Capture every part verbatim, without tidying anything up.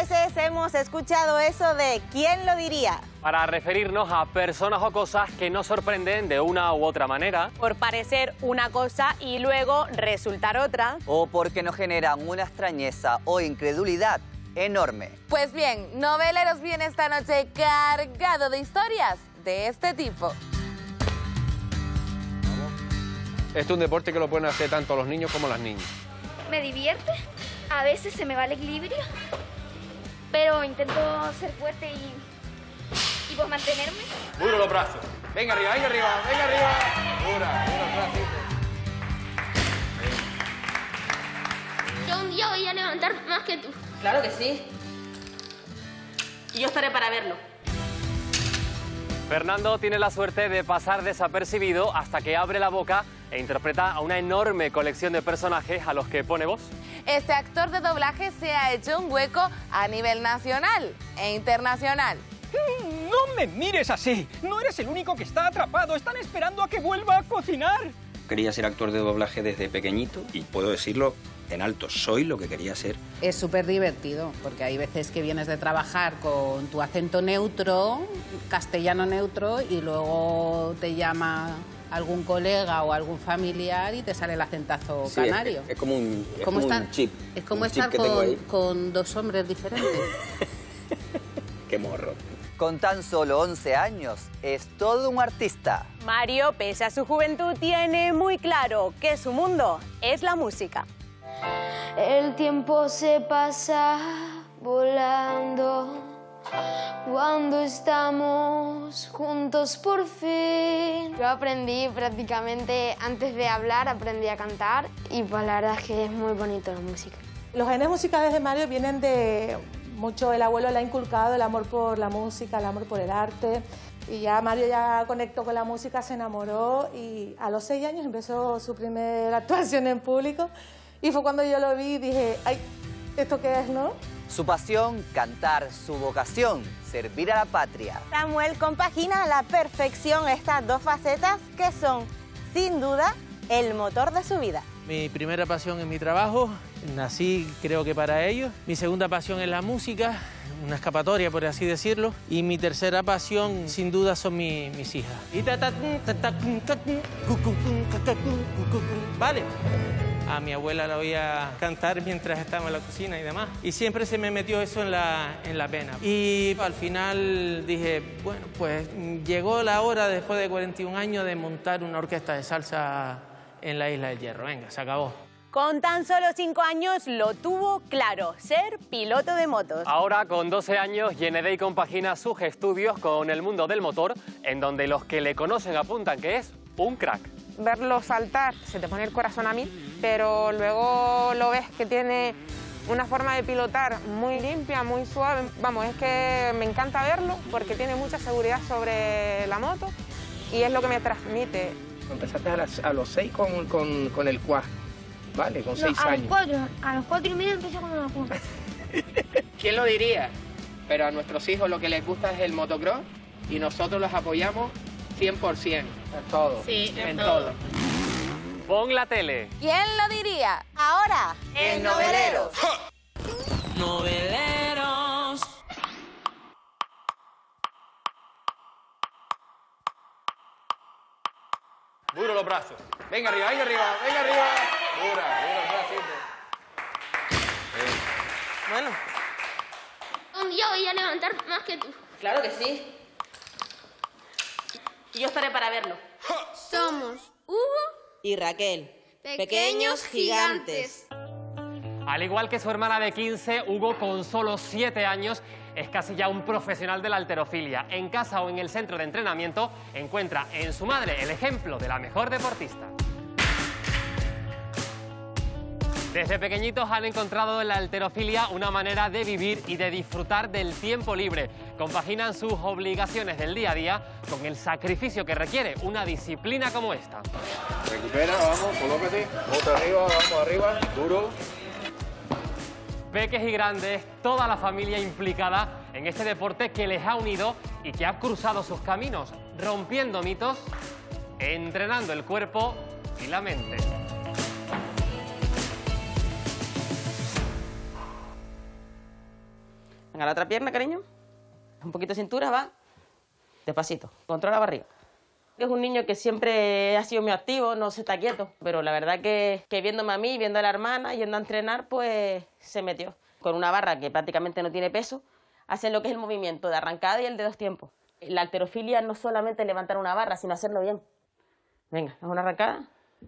veces hemos escuchado eso de ¿quién lo diría? Para referirnos a personas o cosas que nos sorprenden de una u otra manera. Por parecer una cosa y luego resultar otra. O porque nos generan una extrañeza o incredulidad enorme. Pues bien, Noveleros viene esta noche cargado de historias de este tipo. Este es un deporte que lo pueden hacer tanto los niños como las niñas. Me divierte, a veces se me va el equilibrio, pero intento ser fuerte y, y pues mantenerme. Duro los brazos. Venga arriba, venga arriba, venga arriba. Dura, dura los bracitos. Yo un día voy a levantar más que tú. Claro que sí. Y yo estaré para verlo. Fernando tiene la suerte de pasar desapercibido hasta que abre la boca e interpreta a una enorme colección de personajes a los que pone voz. Este actor de doblaje se ha hecho un hueco a nivel nacional e internacional. ¡No me mires así! No eres el único que está atrapado. Están esperando a que vuelva a cocinar. Quería ser actor de doblaje desde pequeñito y puedo decirlo en alto, soy lo que quería ser. Es súper divertido, porque hay veces que vienes de trabajar con tu acento neutro, castellano neutro, y luego te llama algún colega o algún familiar y te sale el acentazo Sí, canario. Es, es como un, es como como estar, un chip. Es como un estar chip que tengo con, ahí. con dos hombres diferentes. Qué morro. Con tan solo once años, es todo un artista. Mario, pese a su juventud, tiene muy claro que su mundo es la música. El tiempo se pasa volando cuando estamos juntos por fin. Yo aprendí prácticamente, antes de hablar, aprendí a cantar y pues la verdad es que es muy bonito la música. Los genes musicales de Mario vienen de mucho, el abuelo le ha inculcado el amor por la música, el amor por el arte. Y ya Mario ya conectó con la música, se enamoró y a los seis años empezó su primera actuación en público. Y fue cuando yo lo vi y dije, ay, ¿esto qué es, no? Su pasión, cantar, su vocación, servir a la patria. Samuel compagina a la perfección estas dos facetas que son, sin duda, el motor de su vida. Mi primera pasión es mi trabajo, nací creo que para ello. Mi segunda pasión es la música, una escapatoria por así decirlo. Y mi tercera pasión sin duda son mi, mis hijas. Vale. A mi abuela la oía cantar mientras estaba en la cocina y demás. Y siempre se me metió eso en la, en la pena. Y al final dije, bueno, pues llegó la hora después de cuarenta y un años de montar una orquesta de salsa en la Isla del Hierro. Venga, se acabó. Con tan solo cinco años lo tuvo claro, ser piloto de motos. Ahora, con doce años, Yenedei compagina sus estudios con el mundo del motor, en donde los que le conocen apuntan que es un crack. Verlo saltar, se te pone el corazón a mil, pero luego lo ves que tiene una forma de pilotar muy limpia, muy suave. Vamos, es que me encanta verlo porque tiene mucha seguridad sobre la moto y es lo que me transmite. Empezaste a, las, a los seis con, con, con el quad, ¿vale? Con No, seis a años. Los cuatro, a los cuatro y medio empecé con una quad. ¿Quién lo diría? Pero a nuestros hijos lo que les gusta es el motocross y nosotros los apoyamos cien por cien. En todo. Sí, en, en todo. todo. Pon la tele. ¿Quién lo diría? Ahora, en Noveleros. Noveleros. Duro los brazos. Venga arriba, venga arriba, venga arriba. Dura, dura los bracitos. Bueno. Un día voy a levantar más que tú. Claro que sí. Y yo estaré para verlo. Somos Hugo y Raquel, pequeños gigantes. Al igual que su hermana de quince, Hugo, con solo siete años, es casi ya un profesional de la halterofilia. En casa o en el centro de entrenamiento, encuentra en su madre el ejemplo de la mejor deportista. Desde pequeñitos han encontrado en la halterofilia una manera de vivir y de disfrutar del tiempo libre. Compaginan sus obligaciones del día a día con el sacrificio que requiere una disciplina como esta. Recupera, vamos, colócate. Otra arriba, vamos arriba, duro. Peques y grandes, toda la familia implicada en este deporte que les ha unido y que ha cruzado sus caminos, rompiendo mitos, entrenando el cuerpo y la mente. Venga, la otra pierna, cariño. Un poquito de cintura, va. Despacito. Controla la barriga. Es un niño que siempre ha sido muy activo, no se está quieto. Pero la verdad que, que viéndome a mí, viendo a la hermana, yendo a entrenar, pues se metió. Con una barra que prácticamente no tiene peso, hacen lo que es el movimiento de arrancada y el de dos tiempos. La halterofilia no solamente levantar una barra, sino hacerlo bien. Venga, haz una arrancada.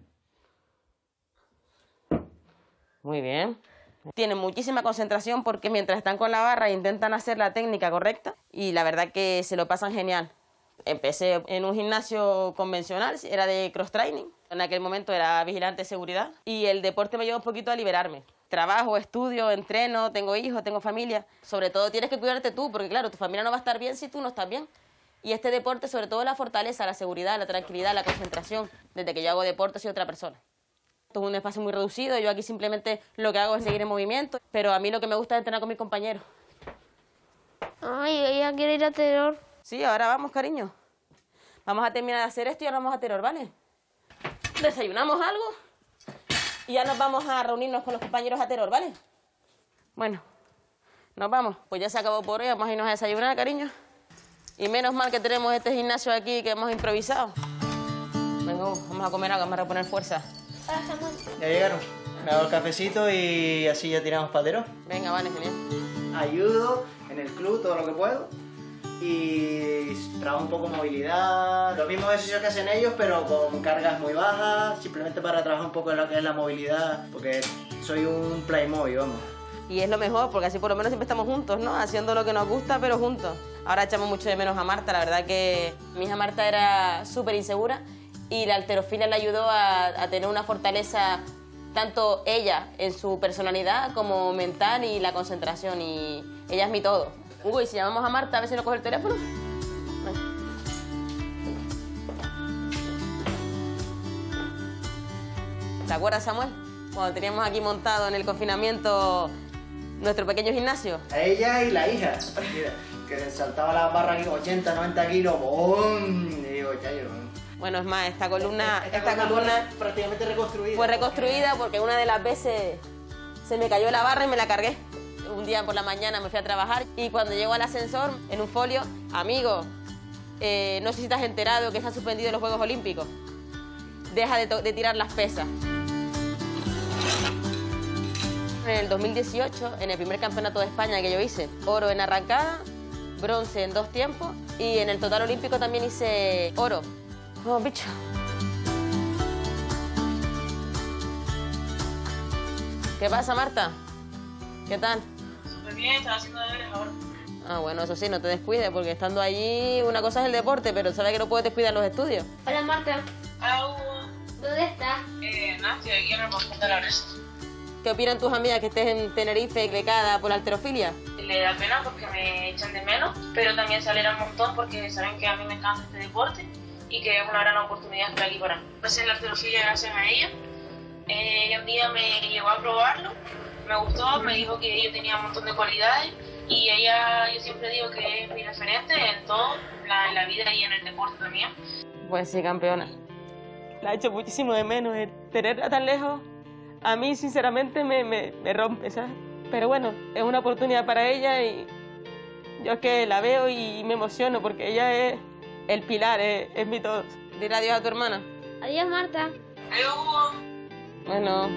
Muy bien. Tienen muchísima concentración porque mientras están con la barra intentan hacer la técnica correcta y la verdad que se lo pasan genial. Empecé en un gimnasio convencional, era de cross training. En aquel momento era vigilante de seguridad y el deporte me ayudó un poquito a liberarme. Trabajo, estudio, entreno, tengo hijos, tengo familia. Sobre todo tienes que cuidarte tú porque claro, tu familia no va a estar bien si tú no estás bien. Y este deporte, sobre todo la fortaleza, la seguridad, la tranquilidad, la concentración. Desde que yo hago deporte soy otra persona. Esto es un espacio muy reducido, yo aquí simplemente lo que hago es seguir en movimiento, pero a mí lo que me gusta es entrenar con mis compañeros. Ay, ella quiere ir a terror. Sí, ahora vamos, cariño. Vamos a terminar de hacer esto y ahora vamos a terror, ¿vale? Desayunamos algo y ya nos vamos a reunirnos con los compañeros a terror, ¿vale? Bueno, nos vamos. Pues ya se acabó por hoy, vamos a irnos a desayunar, cariño. Y menos mal que tenemos este gimnasio aquí que hemos improvisado. Venga, vamos a comer algo, vamos a reponer fuerza. Ya llegaron. Me hago el cafecito y así ya tiramos patero. Venga, vale, genial. Ayudo en el club todo lo que puedo y trabajo un poco movilidad. Los mismos ejercicios que hacen ellos, pero con cargas muy bajas, simplemente para trabajar un poco en lo que es la movilidad, porque soy un Playmobil, vamos. Y es lo mejor, porque así por lo menos siempre estamos juntos, ¿no? Haciendo lo que nos gusta, pero juntos. Ahora echamos mucho de menos a Marta, la verdad que mi hija Marta era súper insegura y la halterofilia le ayudó a, a tener una fortaleza, tanto ella en su personalidad como mental y la concentración, y ella es mi todo. Hugo, ¿y si llamamos a Marta a ver si no coge el teléfono? Bueno. ¿Te acuerdas, Samuel? Cuando teníamos aquí montado en el confinamiento nuestro pequeño gimnasio. A ella y la hija, que saltaba la barra aquí ochenta, noventa kilos, ¡bum! Y digo, ya yo... Bueno, es más, esta columna, esta, esta columna, columna fue prácticamente reconstruida. Fue reconstruida porque una de las veces se me cayó la barra y me la cargué. Un día por la mañana me fui a trabajar y cuando llego al ascensor, en un folio, amigo, eh, no sé si te has enterado que se han suspendido los Juegos Olímpicos. Deja de, de tirar las pesas. En el dos mil dieciocho, en el primer campeonato de España que yo hice, oro en arrancada, bronce en dos tiempos y en el total olímpico también hice oro. Oh, bicho. ¿Qué pasa, Marta? ¿Qué tal? Muy bien, estaba haciendo deberes ahora. Ah, bueno, eso sí, no te descuides, porque estando allí una cosa es el deporte, pero sabes que no puedes descuidar los estudios. Hola, Marta. Hola, Hugo. ¿Dónde estás? Eh, nada, estoy aquí en el Bosque de la Bresa. ¿Qué opinan tus amigas que estés en Tenerife becada por la halterofilia? Le da pena porque me echan de menos, pero también se alegra un montón porque saben que a mí me encanta este deporte y que es una gran oportunidad estar aquí para mí. Empecé en la halterofilia gracias a ella. Eh, ella un día me llevó a probarlo, me gustó, me dijo que yo tenía un montón de cualidades y ella, yo siempre digo que es mi referente en todo, la, en la vida y en el deporte también. Pues sí, campeona. La he hecho muchísimo de menos, eh. Tenerla tan lejos. A mí, sinceramente, me, me, me rompe, ¿sabes? Pero bueno, es una oportunidad para ella y yo es que la veo y me emociono porque ella es el pilar, es, es mi todo. Dile adiós a tu hermana. Adiós, Marta. Adiós, Hugo. Bueno.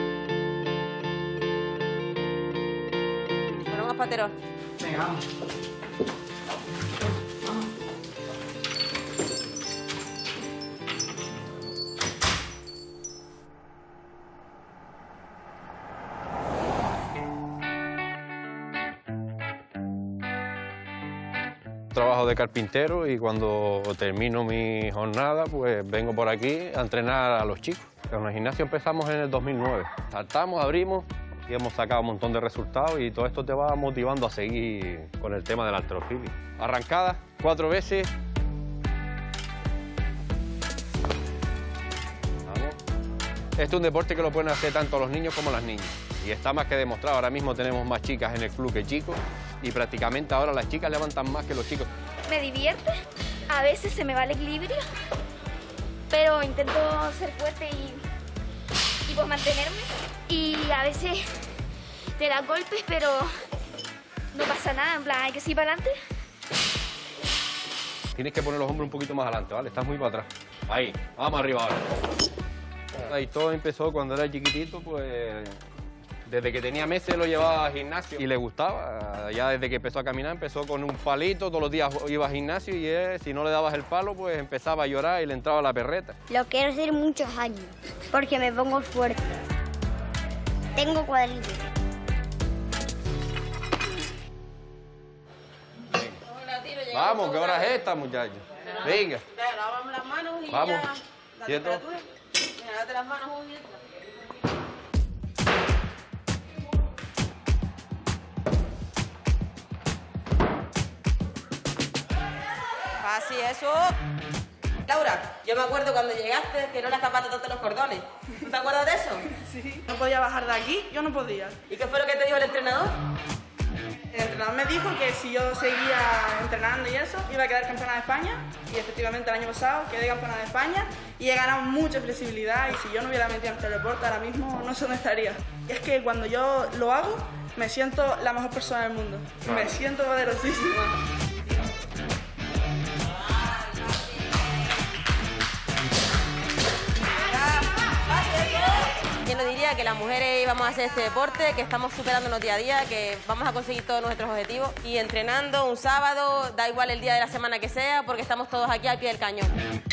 Bueno, más patero. Venga, vamos. Trabajo de carpintero y cuando termino mi jornada pues vengo por aquí a entrenar a los chicos. En el gimnasio empezamos en el dos mil nueve. Saltamos, abrimos y hemos sacado un montón de resultados y todo esto te va motivando a seguir con el tema de la halterofilia. Arrancada cuatro veces. Vamos. Este es un deporte que lo pueden hacer tanto los niños como las niñas. Y está más que demostrado. Ahora mismo tenemos más chicas en el club que chicos y prácticamente ahora las chicas levantan más que los chicos. Me divierte, a veces se me va el equilibrio, pero intento ser fuerte y, y pues mantenerme. Y a veces te da golpes, pero No pasa nada, en plan, hay que seguir para adelante. Tienes que poner los hombros un poquito más adelante, ¿vale? Estás muy para atrás. Ahí, vamos arriba ahora. Ahí todo empezó cuando era chiquitito, pues... Desde que tenía meses lo llevaba al gimnasio y le gustaba. Ya desde que empezó a caminar empezó con un palito, todos los días iba al gimnasio y él, si no le dabas el palo, pues empezaba a llorar y le entraba la perreta. Lo quiero hacer muchos años, porque me pongo fuerte. Tengo cuadritos. Vamos, ¿qué hora es esta, muchachos? Venga. Lavamos las manos y vamos. ya... La ¿Quieto? temperatura. Mira, date las manos muy bien. Así, eso. Laura, yo me acuerdo cuando llegaste que no eras capaz de atarte los cordones. ¿Tú te acuerdas de eso? Sí. No podía bajar de aquí, yo no podía. ¿Y qué fue lo que te dijo el entrenador? El entrenador me dijo que si yo seguía entrenando y eso, iba a quedar campeona de España. Y efectivamente el año pasado quedé campeona de España y he ganado mucha flexibilidad. Y si yo no hubiera metido en este deporte, ahora mismo no sé dónde estaría. Y es que cuando yo lo hago, me siento la mejor persona del mundo. Claro. Me siento poderosísima. ¿Quién nos diría que las mujeres íbamos a hacer este deporte, que estamos superándonos día a día, que vamos a conseguir todos nuestros objetivos y entrenando un sábado, da igual el día de la semana que sea, porque estamos todos aquí al pie del cañón?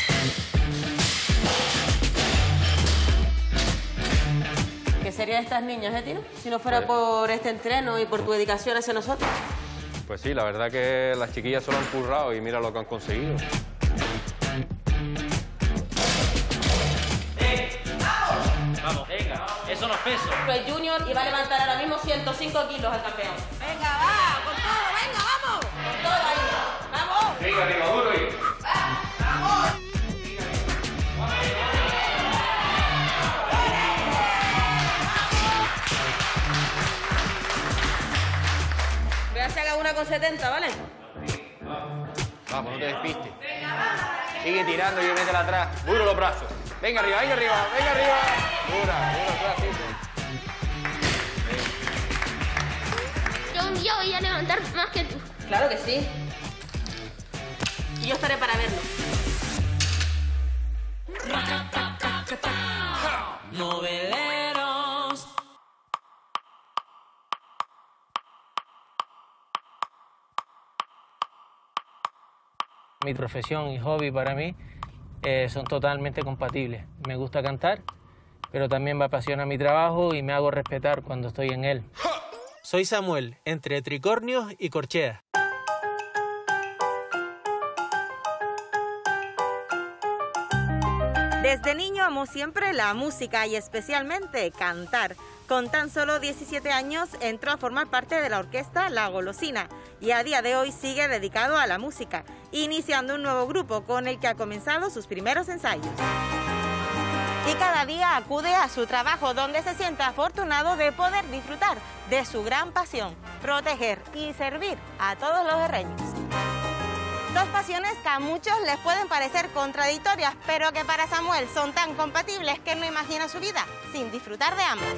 ¿Qué sería de estas niñas, eh, Tino? Si no fuera Pues... por este entreno y por tu dedicación hacia nosotros. Pues sí, la verdad que las chiquillas se lo han currado y mira lo que han conseguido. Vamos, venga, eso no es peso. El Junior y va a levantar ahora mismo ciento cinco kilos al campeón. Venga, va, con todo, venga, vamos. Con todo ahí, vamos. Venga, arriba, duro ahí. Vamos. Voy a hacer una con setenta, ¿vale? Vamos, no te despistes. Sigue tirando y métela atrás. Duro los brazos. Venga arriba, venga arriba, venga arriba. Dura, dura, dura, así. Yo un día voy a levantar más que tú. Claro que sí. Y yo estaré para verlo. Noveleros. Mi profesión y hobby para mí eh, son totalmente compatibles. Me gusta cantar, pero también me apasiona mi trabajo y me hago respetar cuando estoy en él. Soy Samuel, entre tricornios y corcheas. Desde niño amó siempre la música y especialmente cantar. Con tan solo diecisiete años entró a formar parte de la orquesta La Golosina y a día de hoy sigue dedicado a la música, iniciando un nuevo grupo con el que ha comenzado sus primeros ensayos. Y cada día acude a su trabajo donde se siente afortunado de poder disfrutar de su gran pasión, proteger y servir a todos los herreños. Dos pasiones que a muchos les pueden parecer contradictorias, pero que para Samuel son tan compatibles que no imagina su vida sin disfrutar de ambas.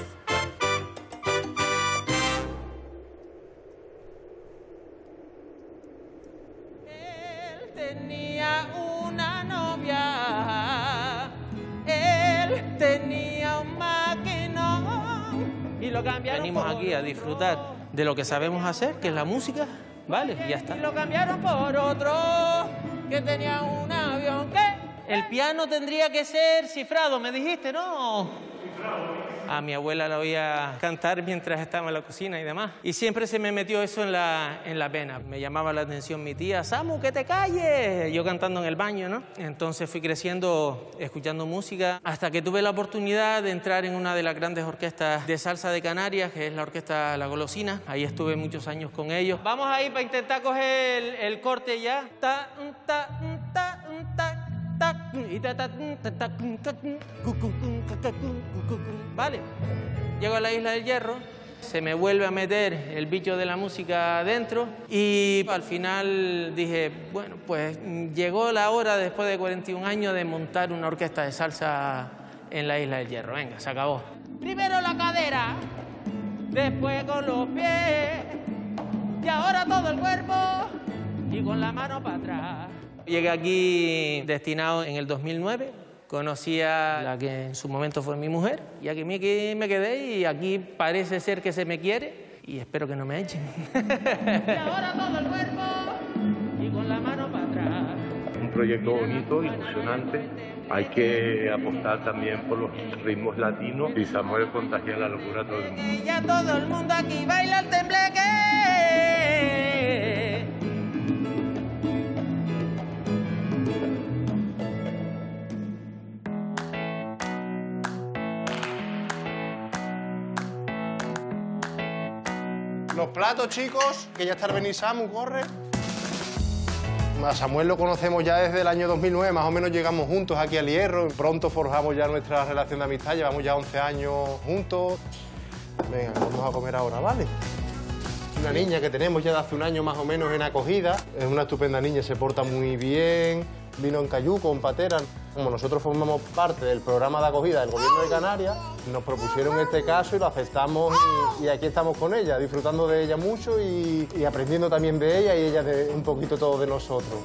Él tenía una novia, él tenía un maquinón y lo cambiaron. Venimos aquí a disfrutar de lo que sabemos hacer, que es la música. Vale, ya está. Lo cambiaron por otro que tenía un avión. ¿Qué? El piano tendría que ser cifrado, me dijiste, ¿no? Cifrado. A mi abuela la oía cantar mientras estaba en la cocina y demás. Y siempre se me metió eso en la, en la vena. Me llamaba la atención mi tía, Samu, que te calles. Yo cantando en el baño, ¿no? Entonces fui creciendo escuchando música hasta que tuve la oportunidad de entrar en una de las grandes orquestas de salsa de Canarias, que es la orquesta La Golosina. Ahí estuve muchos años con ellos. Vamos ahí para intentar coger el, el corte ya. Ta, ta, ta, ta. Vale, llego a la Isla del Hierro, se me vuelve a meter el bicho de la música adentro y al final dije, bueno, pues llegó la hora después de cuarenta y un años de montar una orquesta de salsa en la Isla del Hierro. Venga, se acabó. Primero la cadera, después con los pies, y ahora todo el cuerpo y con la mano para atrás. Llegué aquí destinado en el dos mil nueve. Conocí a la que en su momento fue mi mujer y aquí me quedé y aquí parece ser que se me quiere y espero que no me echen. Y ahora todo el cuerpo y con la mano para atrás. Un proyecto bonito, ilusionante. Hay que apostar también por los ritmos latinos y Samuel contagia la locura a todo el mundo. Y ya todo el mundo aquí baila el tembleque. Los platos, chicos, que ya está el Samu, corre. A Samuel lo conocemos ya desde el año dos mil nueve, más o menos llegamos juntos aquí al Hierro. Pronto forjamos ya nuestra relación de amistad, llevamos ya once años juntos. Venga, vamos a comer ahora, ¿vale? Una niña que tenemos ya de hace un año más o menos en acogida. Es una estupenda niña, se porta muy bien. Vino en cayuco, en patera. Como nosotros formamos parte del programa de acogida del Gobierno de Canarias, nos propusieron este caso y lo aceptamos y, y aquí estamos con ella, disfrutando de ella mucho y, y aprendiendo también de ella y ella de un poquito todo de nosotros.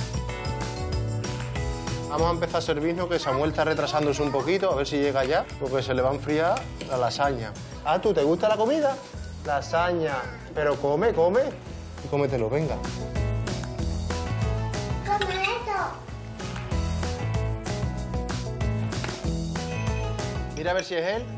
Vamos a empezar a servirnos, que Samuel está retrasándose un poquito, a ver si llega ya, porque se le va a enfriar la lasaña. Ah, ¿tú te gusta la comida? Lasaña. Pero come, come. Y cómetelo, venga. Mira a ver si es él.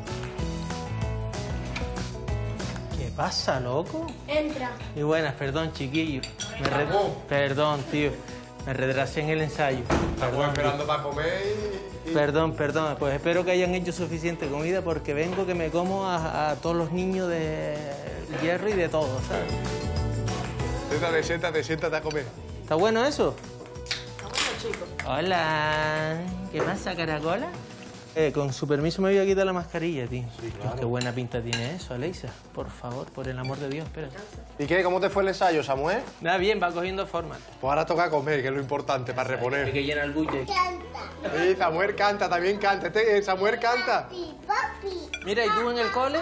¿Qué pasa, loco? Entra. Y buenas, perdón, chiquillo. Me re... Perdón, tío. Me retrasé en el ensayo. Estamos esperando para comer y... Perdón, perdón. Pues espero que hayan hecho suficiente comida porque vengo que me como a, a todos los niños de Hierro y de todo, ¿sabes? Siéntate, siéntate, siéntate a comer. ¿Está bueno eso? Está bueno, chicos. Hola. ¿Qué pasa, caracola? Eh, con su permiso me voy a quitar la mascarilla, tío. Sí, claro. Qué buena pinta tiene eso, Aleisa. Por favor, por el amor de Dios, espérate. ¿Y qué? ¿Cómo te fue el ensayo, Samuel? Nada, bien, va cogiendo forma. Pues ahora toca comer, que es lo importante, para reponer. Hay que llenar el bulle. Sí, Samuel canta, también canta. Este, Samuel canta. Papi, papi. Mira, ¿y tú en el cole?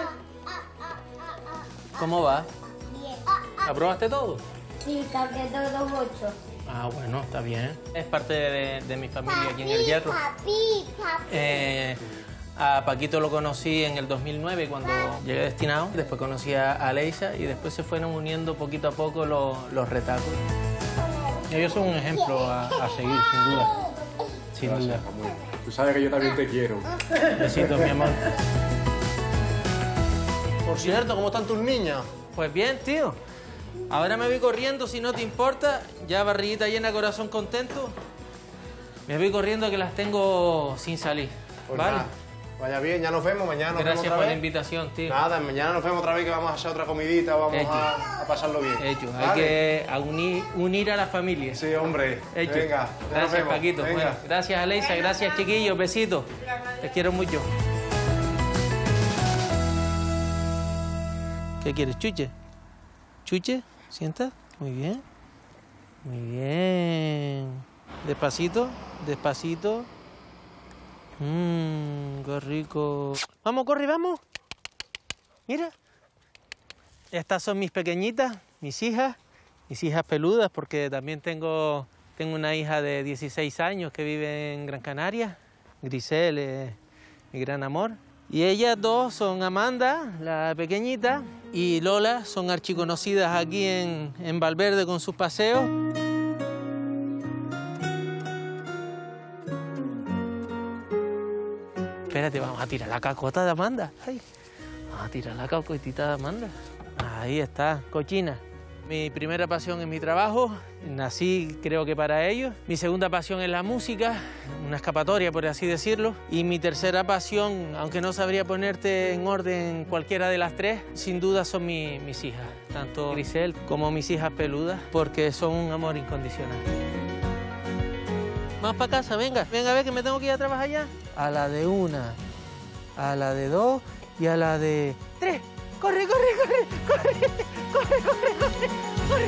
¿Cómo va? Bien. ¿Aprobaste todo? Sí, saqué todos ocho. Ah, bueno, está bien. Es parte de, de mi familia aquí en el Hierro. Papi, papi. Eh, a Paquito lo conocí en el dos mil nueve cuando llegué destinado. Después conocí a Aleisa y después se fueron uniendo poquito a poco los, los retacos. Ellos son un ejemplo a, a seguir, sin duda. Sin Gracias, duda. Samuel. Tú sabes que yo también te quiero. Besitos, mi amor. Por cierto, ¿cómo están tus niñas? Pues bien, tío. Ahora me voy corriendo, si no te importa. Ya barriguita llena, corazón contento. Me voy corriendo que las tengo sin salir. Pues ¿vale? Nada. Vaya bien, ya nos vemos, mañana nos Gracias vemos otra por vez. la invitación, tío. Nada, mañana nos vemos otra vez que vamos a hacer otra comidita, vamos Hecho. a, a pasarlo bien. Hecho, hay ¿Vale? que a unir, unir a la familia. Sí, hombre. Hecho. Venga, ya nos Gracias, vemos. Paquito. Venga. Bueno, gracias, Aleisa. Gracias, chiquillos. Besitos. Les quiero mucho. ¿Qué quieres, chuche? ¿Chuche? ¿Sienta? Muy bien. Muy bien. Despacito, despacito. Mmm, qué rico. Vamos, corre, vamos. Mira. Estas son mis pequeñitas, mis hijas, mis hijas peludas, porque también tengo, tengo una hija de dieciséis años que vive en Gran Canaria. Grisel es mi gran amor. Y ellas dos son Amanda, la pequeñita, y Lola, son archiconocidas aquí en, en Valverde con sus paseos. Espérate, vamos a tirar la cacota de Amanda. Ay, vamos a tirar la cacotita de Amanda. Ahí está, cochina. Mi primera pasión es mi trabajo, nací creo que para ello. Mi segunda pasión es la música, una escapatoria por así decirlo. Y mi tercera pasión, aunque no sabría ponerte en orden cualquiera de las tres, sin duda son mi, mis hijas, tanto Grisel como mis hijas peludas, porque son un amor incondicional. Vamos para casa, venga, venga a ver que me tengo que ir a trabajar ya. A la de una, a la de dos y a la de tres. ¡Corre, corre, corre! ¡Corre, corre, corre, corre! corre.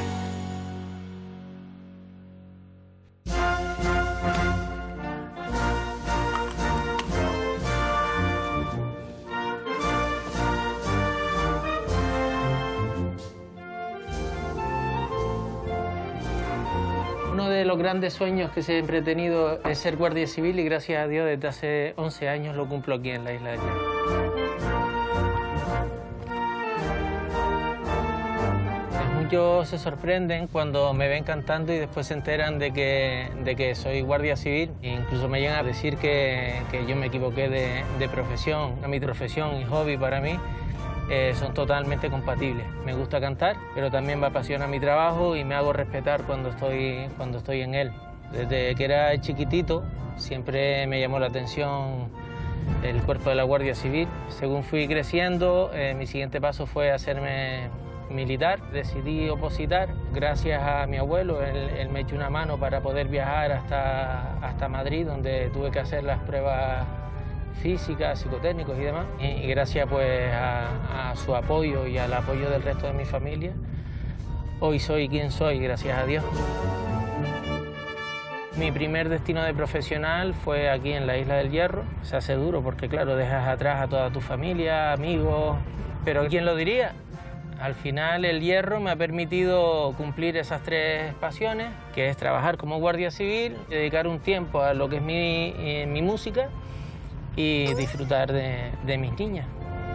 los grandes sueños que siempre he tenido es ser guardia civil y gracias a Dios desde hace once años lo cumplo aquí en la Isla del Hierro. Muchos se sorprenden cuando me ven cantando y después se enteran de que, de que soy guardia civil. E incluso me llegan a decir que, que yo me equivoqué de, de profesión. Mi profesión y hobby para mí eh, son totalmente compatibles. Me gusta cantar, pero también me apasiona mi trabajo y me hago respetar cuando estoy, cuando estoy en él. Desde que era chiquitito siempre me llamó la atención el cuerpo de la Guardia Civil. Según fui creciendo, eh, mi siguiente paso fue hacerme militar. Decidí opositar gracias a mi abuelo. Él, él me echó una mano para poder viajar hasta, hasta Madrid, donde tuve que hacer las pruebas físicas, psicotécnicos y demás. Y, y gracias pues a, a su apoyo y al apoyo del resto de mi familia, hoy soy quien soy, gracias a Dios. Mi primer destino de profesional fue aquí en la Isla del Hierro. Se hace duro porque, claro, dejas atrás a toda tu familia, amigos, pero ¿quién lo diría? Al final el Hierro me ha permitido cumplir esas tres pasiones, que es trabajar como guardia civil, dedicar un tiempo a lo que es mi, eh, mi música y disfrutar de, de mis niñas.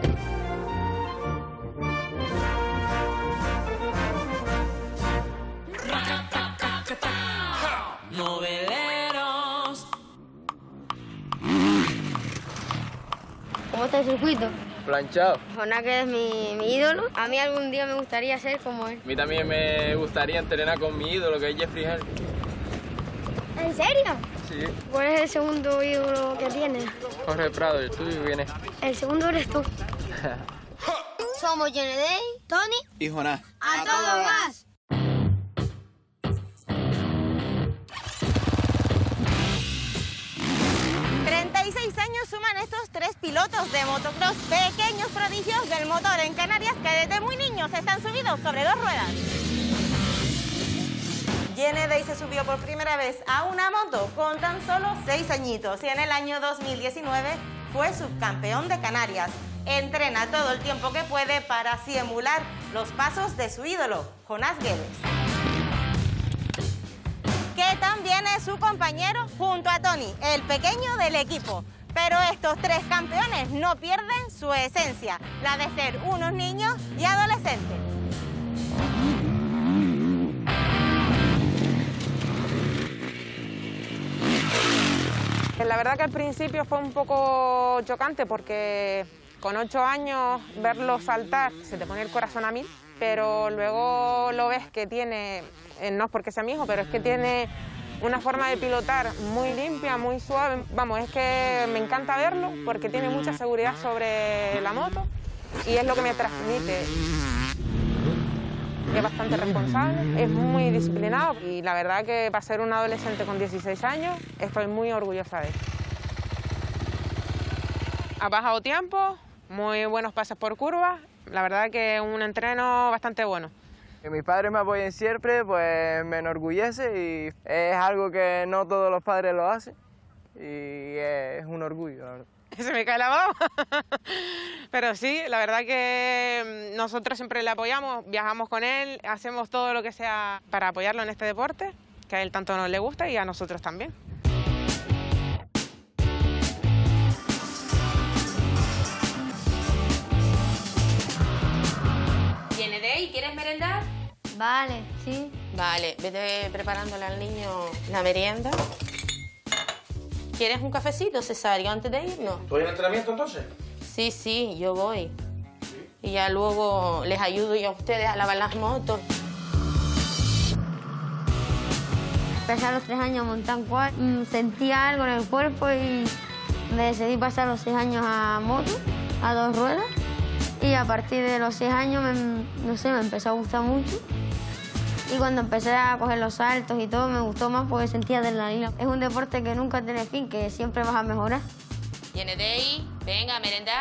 ¿Cómo está el circuito? Planchado. Jonás, que es mi, mi ídolo. A mí algún día me gustaría ser como él. A mí también me gustaría entrenar con mi ídolo, que es Jeffrey Hell. ¿En serio? Sí. ¿Cuál es el segundo ídolo que tienes? Jorge Prado, el tuyo viene. El segundo eres tú. Somos Jenny Day, Tony y Jonás. ¡A, ¡A todo más! treinta y seis años suman estos tres pilotos de motocross, pequeños prodigios del motor en Canarias que desde muy niños están subidos sobre dos ruedas. Jenny Day se subió por primera vez a una moto con tan solo seis añitos y en el año dos mil diecinueve fue subcampeón de Canarias. Entrena todo el tiempo que puede para así emular los pasos de su ídolo, Jonás Guedes, que también es su compañero junto a Tony, el pequeño del equipo. Pero estos tres campeones no pierden su esencia, la de ser unos niños y adolescentes. La verdad que al principio fue un poco chocante porque con ocho años verlo saltar se te pone el corazón a mil, pero luego lo ves que tiene, eh, no es porque sea mi hijo, pero es que tiene una forma de pilotar muy limpia, muy suave. Vamos, es que me encanta verlo porque tiene mucha seguridad sobre la moto y es lo que me transmite. Es bastante responsable, es muy disciplinado y la verdad que para ser un adolescente con dieciséis años estoy muy orgullosa de él. Ha bajado tiempo, muy buenos pases por curvas, la verdad que un entreno bastante bueno. Que mis padres me apoyen siempre, pues me enorgullece y es algo que no todos los padres lo hacen y es un orgullo, la verdad. Se me cae la baba. Pero sí, la verdad que nosotros siempre le apoyamos, viajamos con él, hacemos todo lo que sea para apoyarlo en este deporte, que a él tanto nos le gusta y a nosotros también. ¿Tiene Day? ¿Quieres merendar? Vale, sí. Vale, vete preparándole al niño la merienda. ¿Quieres un cafecito, Cesario, antes de irnos? ¿Voy al entrenamiento entonces? Sí, sí, yo voy. ¿Sí? Y ya luego les ayudo yo a ustedes a lavar las motos. Empecé a los tres años a montar quad, sentía algo en el cuerpo y me decidí pasar los seis años a moto, a dos ruedas. Y a partir de los seis años, me, no sé, me empezó a gustar mucho. Y cuando empecé a coger los saltos y todo, me gustó más porque sentía adrenalina. Es un deporte que nunca tiene fin, que siempre vas a mejorar. ¿Viene de ahí? Venga, a merendar.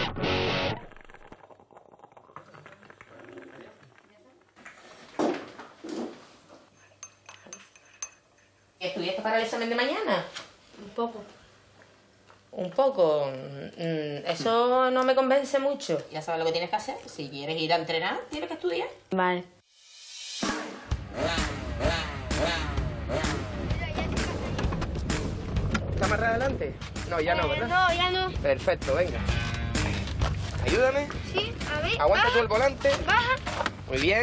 ¿Estudiaste para el examen de mañana? Un poco. Un poco. Eso no me convence mucho. Ya sabes lo que tienes que hacer. Si quieres ir a entrenar, tienes que estudiar. Vale. ¿Está más adelante? No, ya no, Eh, ¿verdad? no, ya no. Perfecto, venga. Ayúdame. Sí, a ver. Aguanta baja. tú el volante. Baja. Muy bien.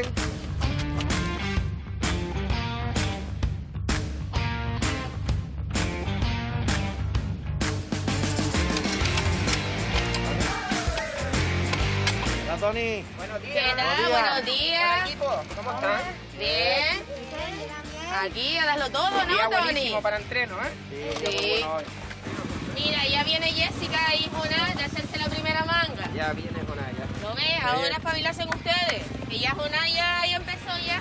Hola, Tony. Buenos días. ¿Qué tal? Buenos días. Hola, equipo. ¿Cómo están? Bien. Aquí a darlo todo, ¿no, Día Tony? buenísimo para entreno, ¿eh? Sí. Mira, ya viene Jessica y Jonás de hacerse la primera manga. Ya viene con ella. ¿Lo ves? Ahora espabilarse ustedes. Que ya Jonás ya, ya empezó ya.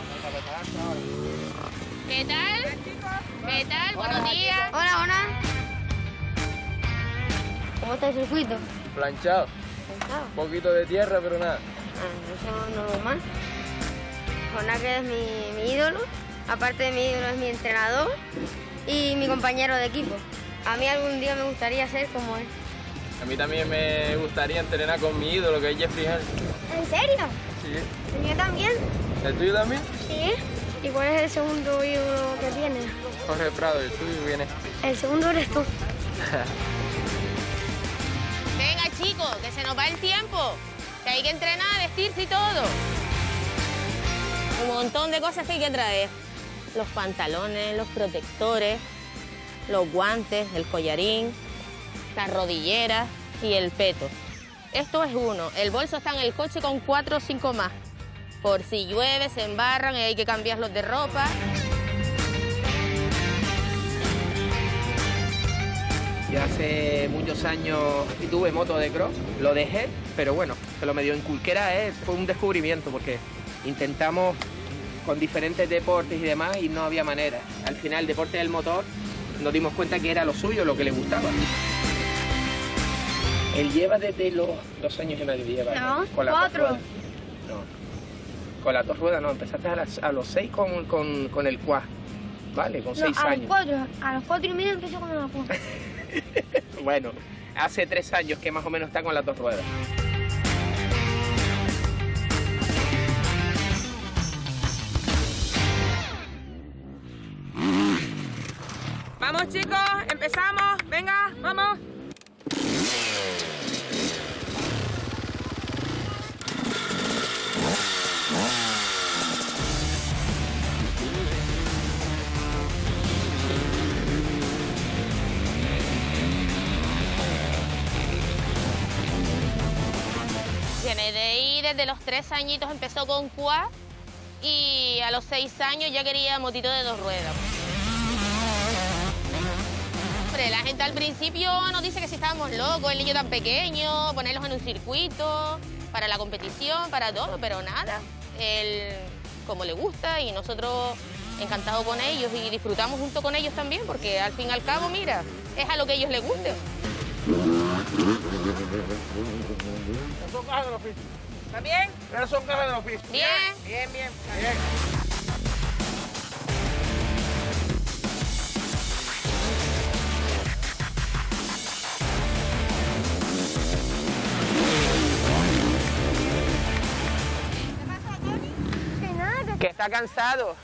¿Qué tal? ¿Qué tal? Buenos días. Hola, hola. ¿Cómo está el circuito? Planchado. Planchado. Un poquito de tierra, pero nada. Ah, eso no es normal. Jonás, que es mi, mi ídolo. Aparte de mi ídolo, es mi entrenador y mi compañero de equipo. A mí algún día me gustaría ser como él. A mí también me gustaría entrenar con mi ídolo, que es Jeffrey Hell. ¿En serio? Sí. ¿El mío también? ¿El tuyo también? Sí. ¿Y cuál es el segundo ídolo que tienes? Jorge Prado, el tuyo viene. El segundo eres tú. Venga, chicos, que se nos va el tiempo. Que hay que entrenar, vestirse y todo. Un montón de cosas que hay que traer. Los pantalones, los protectores, los guantes, el collarín, las rodilleras y el peto. Esto es uno. El bolso está en el coche con cuatro o cinco más. Por si llueve, se embarran y hay que cambiarlos de ropa. Yo hace muchos años tuve moto de cross, lo dejé, pero bueno, se lo medio inculqué, era, eh, fue un descubrimiento porque intentamos con diferentes deportes y demás y no había manera. Al final el deporte del motor nos dimos cuenta que era lo suyo, lo que le gustaba. Él lleva desde los dos años y medio lleva. No, con la cuatro. dos ruedas. No, con las dos ruedas no, empezaste a, las, a los seis con, con, con el quad, ¿vale? Con No, seis a años. los cuatro, a los cuatro y medio empecé con la cuatro. Bueno, hace tres años que más o menos está con las dos ruedas. Vamos, chicos, empezamos. Venga, vamos. Viene de ahí, desde los tres añitos empezó con quad y a los seis años ya quería motito de dos ruedas. Hombre, la gente al principio nos dice que si estábamos locos, el niño tan pequeño, ponerlos en un circuito, para la competición, para todo, pero nada. Él como le gusta y nosotros encantados con ellos y disfrutamos junto con ellos también, porque al fin y al cabo, mira, es a lo que a ellos les guste. Son cajas de los pisos. ¿Está bien? Pero son cajas de los pisos. Bien. Bien, bien. Bien. Que está cansado.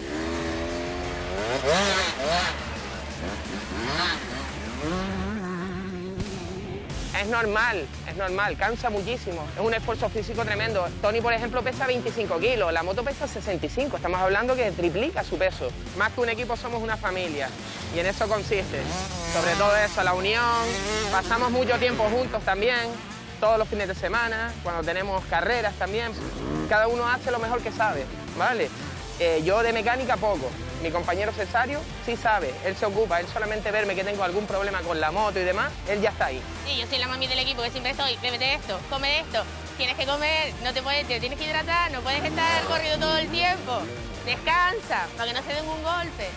Es normal, es normal, cansa muchísimo. Es un esfuerzo físico tremendo. Tony, por ejemplo, pesa veinticinco kilos, la moto pesa sesenta y cinco. Estamos hablando que triplica su peso. Más que un equipo, somos una familia. Y en eso consiste. Sobre todo eso, la unión. Pasamos mucho tiempo juntos también, todos los fines de semana, cuando tenemos carreras también. Cada uno hace lo mejor que sabe, ¿vale? Eh, yo de mecánica poco. Mi compañero Cesario sí sabe, él se ocupa, él solamente verme que tengo algún problema con la moto y demás, él ya está ahí. Sí, yo soy la mami del equipo que siempre estoy, bébete esto, come esto, tienes que comer, no te puedes, te tienes que hidratar, no puedes estar corriendo todo el tiempo. Descansa, para que no se den un golpe.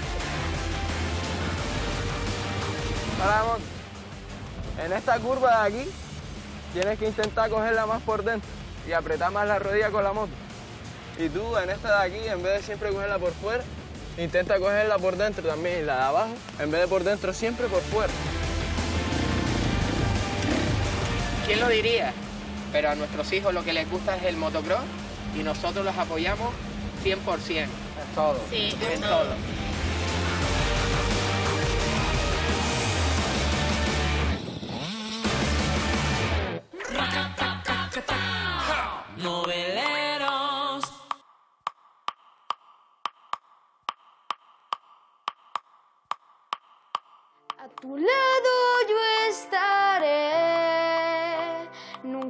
Vamos. En esta curva de aquí, tienes que intentar cogerla más por dentro y apretar más la rodilla con la moto. Y tú, en esta de aquí, en vez de siempre cogerla por fuera, intenta cogerla por dentro también. Y la de abajo, en vez de por dentro, siempre por fuera. ¿Quién lo diría? Pero a nuestros hijos lo que les gusta es el motocross y nosotros los apoyamos cien por cien. En todo. Sí, en todo. todo.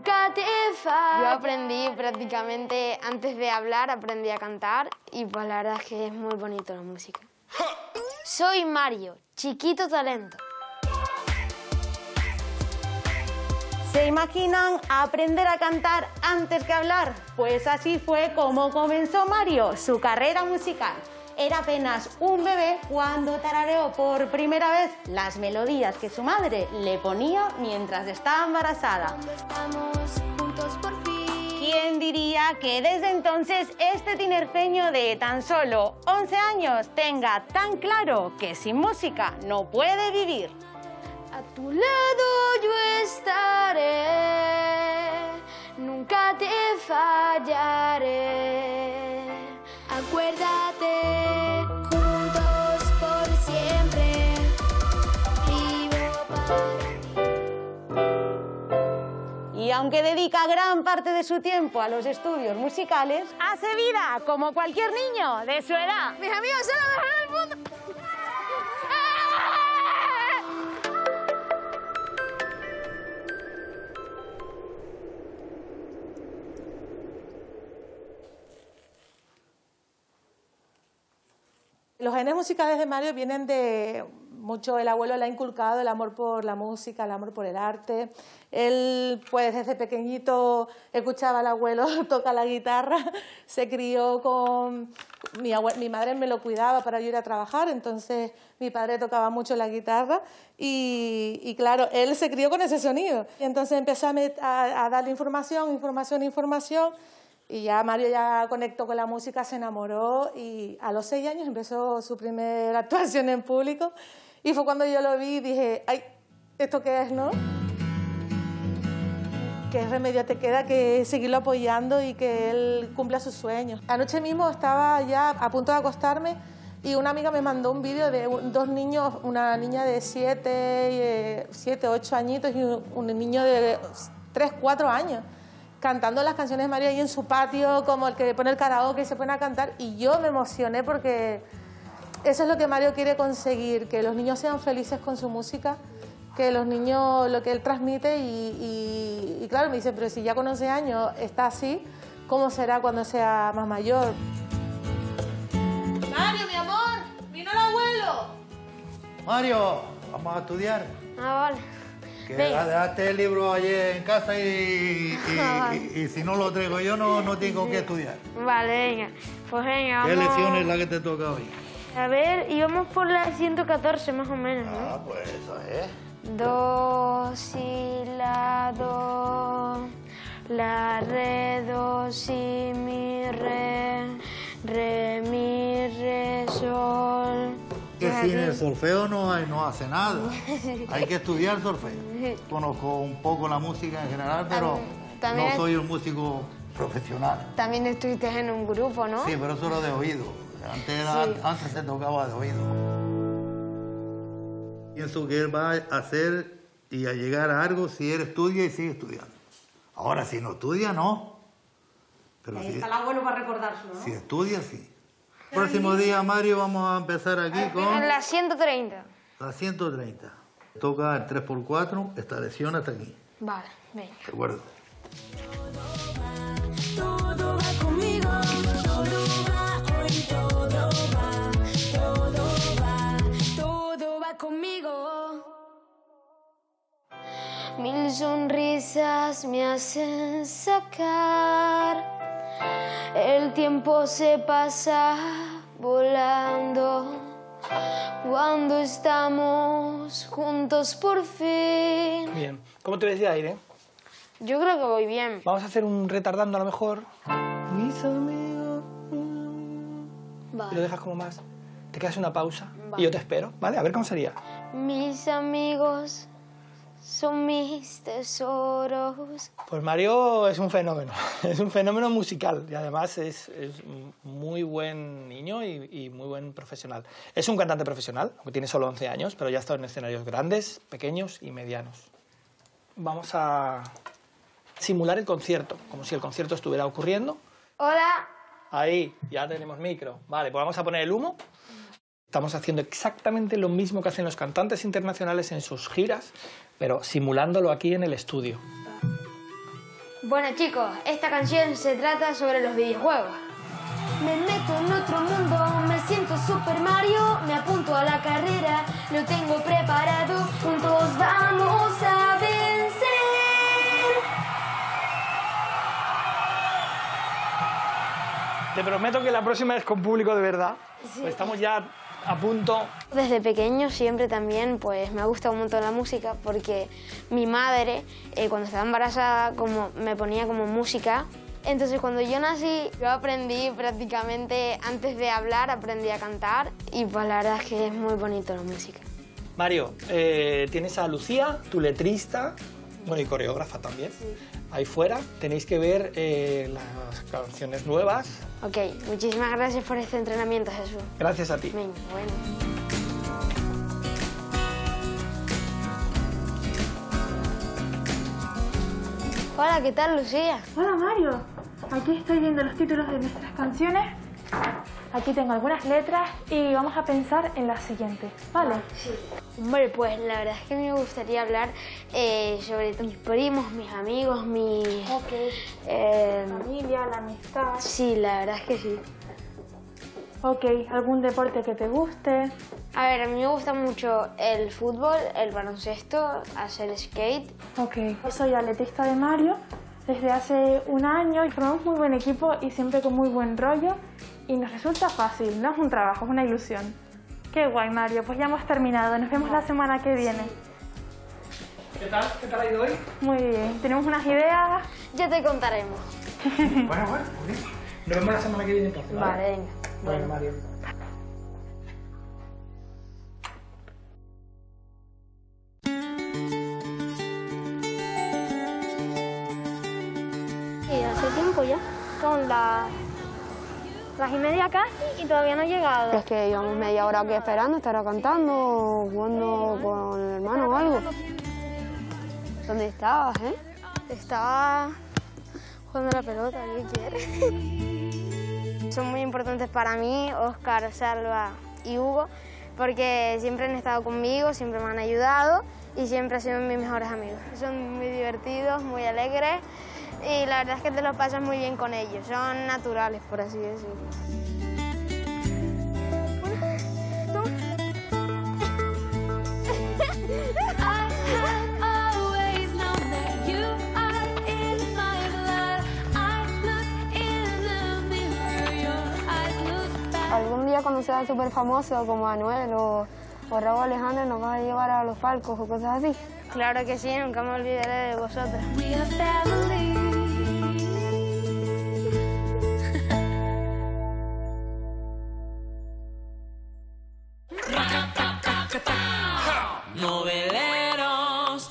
nunca te fallaré. Yo aprendí prácticamente, antes de hablar, aprendí a cantar y pues la verdad es que es muy bonito la música. Soy Mario, chiquito talento. ¿Se imaginan aprender a cantar antes que hablar? Pues así fue como comenzó Mario su carrera musical. Era apenas un bebé cuando tarareó por primera vez las melodías que su madre le ponía mientras estaba embarazada. ¿Quién diría que desde entonces este tinerfeño de tan solo once años tenga tan claro que sin música no puede vivir? A tu lado yo estaré, nunca te fallaré. Acuérdate, juntos por siempre, vivo para ti. Y aunque dedica gran parte de su tiempo a los estudios musicales, hace vida como cualquier niño de su edad. Mis amigos son los mejores del mundo. Los genes musicales de Mario vienen de mucho, el abuelo le ha inculcado el amor por la música, el amor por el arte. Él, pues desde pequeñito escuchaba al abuelo tocar la guitarra, se crió con... Mi, abue... mi madre me lo cuidaba para yo ir a trabajar, entonces mi padre tocaba mucho la guitarra y, y claro, él se crió con ese sonido. Y entonces empezó a, met... a, a darle información, información, información. Y ya Mario ya conectó con la música, se enamoró y a los seis años empezó su primera actuación en público y fue cuando yo lo vi y dije, ay, ¿esto qué es, no? ¿Qué remedio te queda que seguirlo apoyando y que él cumpla sus sueños? Anoche mismo estaba ya a punto de acostarme y una amiga me mandó un vídeo de dos niños, una niña de siete, siete, ocho añitos y un niño de tres, cuatro años, cantando las canciones de Mario ahí en su patio, como el que pone el karaoke y se pone a cantar. Y yo me emocioné porque eso es lo que Mario quiere conseguir, que los niños sean felices con su música, que los niños, lo que él transmite y, y, y claro, me dice, pero si ya con once años está así, ¿cómo será cuando sea más mayor? Mario, mi amor, vino el abuelo. Mario, vamos a estudiar. Ah, vale. Que dejaste el libro ayer en casa y, y, y, y si no lo traigo yo no, no tengo que estudiar. Vale, venga. Pues venga, ¿Qué vamos... lección es la que te toca hoy? A ver, íbamos por la ciento catorce más o menos, ¿no? Ah, pues eso es. Do, si, la, do, la, re, do, si, mi, re, re, mi, re, sol... Que sin el solfeo no, hay, no hace nada. Hay que estudiar solfeo. Conozco un poco la música en general, pero también no soy un músico profesional. También estuviste en un grupo, ¿no? Sí, pero eso era de oído. Antes, era, Sí. antes se tocaba de oído. Pienso que él va a hacer y a llegar a algo si él estudia y sigue estudiando. Ahora, si no estudia, no. Pero Ahí si, está el abuelo para recordárselo, ¿no? si estudia, sí. El próximo día, Mario, vamos a empezar aquí con... En la ciento treinta. La ciento treinta. Toca el tres por cuatro, esta lección hasta aquí. Vale, venga. ¿De acuerdo? Todo va conmigo, todo va, hoy todo va, todo va, todo va conmigo. Mil sonrisas me hacen sacar. El tiempo se pasa volando cuando estamos juntos por fin. Bien. ¿Cómo te ves de aire? Yo creo que voy bien. Vamos a hacer un retardando a lo mejor. Mis amigos. Vale. Y lo dejas como más. Te quedas una pausa Vale. y yo te espero, ¿vale? A ver cómo sería. Mis amigos son mis tesoros. Pues Mario es un fenómeno, es un fenómeno musical y además es, es un muy buen niño y, y muy buen profesional. Es un cantante profesional, aunque tiene solo once años, pero ya ha estado en escenarios grandes, pequeños y medianos. Vamos a simular el concierto, como si el concierto estuviera ocurriendo. Hola. Ahí, ya tenemos micro. Vale, pues vamos a poner el humo. Estamos haciendo exactamente lo mismo que hacen los cantantes internacionales en sus giras, pero simulándolo aquí en el estudio. Bueno chicos, esta canción se trata sobre los videojuegos. Me meto en otro mundo, me siento Super Mario, me apunto a la carrera, lo tengo preparado, juntos vamos a vencer. Te prometo que la próxima es con público de verdad. Sí. Pues estamos ya a punto. Desde pequeño siempre también pues me ha gustado un montón la música porque mi madre eh, cuando estaba embarazada como, me ponía como música. Entonces cuando yo nací yo aprendí prácticamente antes de hablar, aprendí a cantar y pues la verdad es que es muy bonito la música. Mario, eh, tienes a Lucía, tu letrista, bueno y coreógrafa también. Sí. Ahí fuera tenéis que ver eh, las canciones nuevas. Ok, muchísimas gracias por este entrenamiento, Jesús. Gracias a ti. Venga, bueno. Hola, ¿qué tal, Lucía? Hola, Mario. Aquí estoy viendo los títulos de nuestras canciones. Aquí tengo algunas letras y vamos a pensar en la siguiente, ¿vale? Sí. Hombre, pues la verdad es que me gustaría hablar eh, sobre mis primos, mis amigos, mi... Ok. Eh, la familia, la amistad. Sí, la verdad es que sí. Ok, ¿algún deporte que te guste? A ver, a mí me gusta mucho el fútbol, el baloncesto, hacer skate. Ok, yo soy atletista de Mario desde hace un año y formamos muy buen equipo y siempre con muy buen rollo. Y nos resulta fácil, no es un trabajo, es una ilusión. Qué guay, Mario, pues ya hemos terminado. Nos vemos la semana que viene. ¿Qué tal? ¿Qué tal ha ido hoy? Muy bien, tenemos unas ideas. Ya te contaremos. Bueno, bueno, muy bien. Nos vemos la semana que viene entonces, ¿vale? Vale, venga. Bueno, Mario. Y hace tiempo ya, son las... las y media casi y todavía no ha llegado. Es que llevamos media hora aquí esperando, estará cantando o jugando con el hermano o algo. ¿Dónde estabas, eh? Estaba jugando la pelota, ¿qué quieres? Son muy importantes para mí, Óscar, Salva y Hugo, porque siempre han estado conmigo, siempre me han ayudado y siempre han sido mis mejores amigos. Son muy divertidos, muy alegres. Y la verdad es que te lo pasas muy bien con ellos, son naturales, por así decirlo. Algún día cuando seas súper famoso como Anuel o, o Raúl Alejandro nos vas a llevar a los palcos o cosas así. Claro que sí, nunca me olvidaré de vosotros. Noveleros.